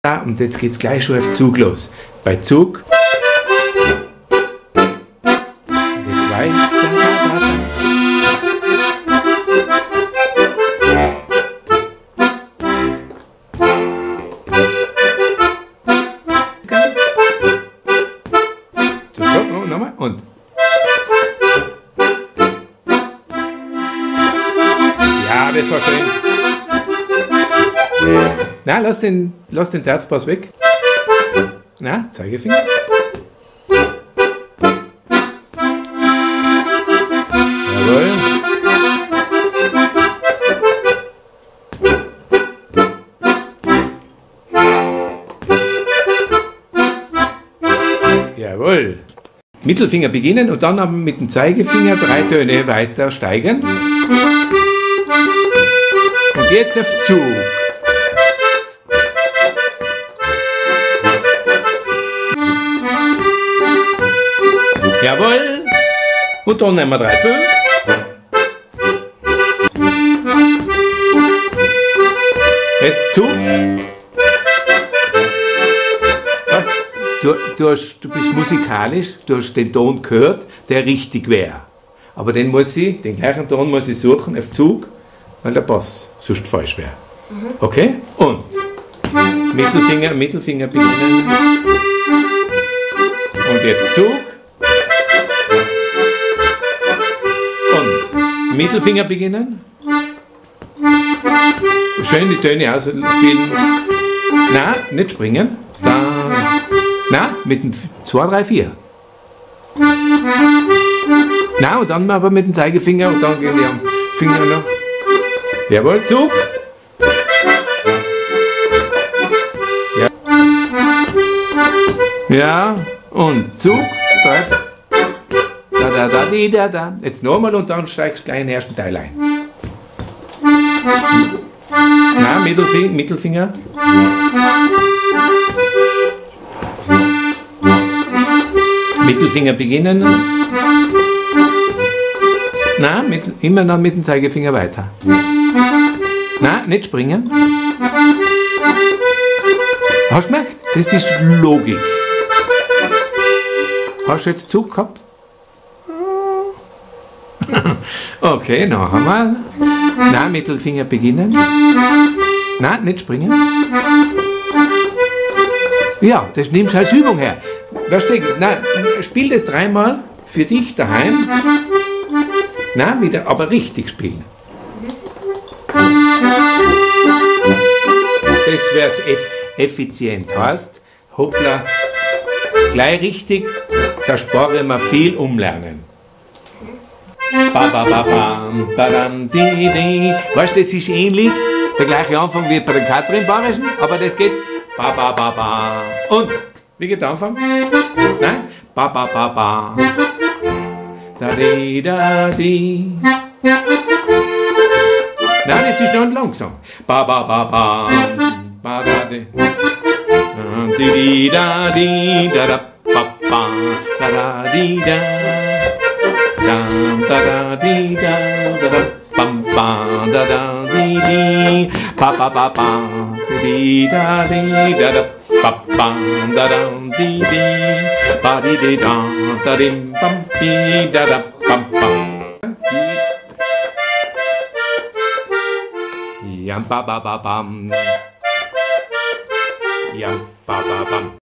Ja, und jetzt geht's gleich schon auf Zug los. Bei Zug. Die 2. Nochmal und. Ja, das war schön. Na, lass den Terzpass weg. Na, Zeigefinger. Jawohl. Jawohl. Mittelfinger beginnen und dann aber mit dem Zeigefinger 3 Töne weiter steigen. Und jetzt auf Zug. Jawohl. Und dann nehmen wir 3, 5. Jetzt Zug. Du bist musikalisch, du hast den Ton gehört, der richtig wäre. Aber den gleichen Ton muss ich suchen auf Zug, weil der Bass sonst falsch wäre. Okay? Und Mittelfinger beginnen. Und jetzt Zug. Und Mittelfinger beginnen. Schön die Töne ausspielen. Na, nicht springen. Da. Na, mit dem 2, 3, 4. Na, und dann aber mit dem Zeigefinger und dann gehen die am Finger noch. Jawohl, Zug. Ja. Ja, und Zug. Da. Jetzt nochmal und dann steigst du gleich in den ersten Teil ein. Na, Mittelfinger. Mittelfinger beginnen. Na, immer noch mit dem Zeigefinger weiter. Na, nicht springen. Hast du gemerkt? Das ist Logik. Hast du jetzt Zug gehabt? Okay, noch einmal. Na, Mittelfinger beginnen. Na, nicht springen. Ja, das nimmst du als Übung her. Was sag ich? Na, spiel das 3-mal für dich daheim. Na, wieder, aber richtig spielen. Das wär's effizient. Heißt, hoppla, gleich richtig, da spare ich mir viel umlernen. Weißt du, das ist ähnlich, der gleiche Anfang wie bei den Katrin-Bayerischen, aber das geht ba ba ba ba. Und, wie geht der Anfang? Nein? Ba ba ba ba. Da di da di. Nein, das ist noch langsam. Ba ba ba ba. Ba da di. Di di da di da da ba ba. Da da di da. Da da di da da da bam bam da da di di pa pa pa pa di da da pa pa da da di di pa di da da dim pam pi da da pam pam yam pa pa pa pam yam pa pa pam.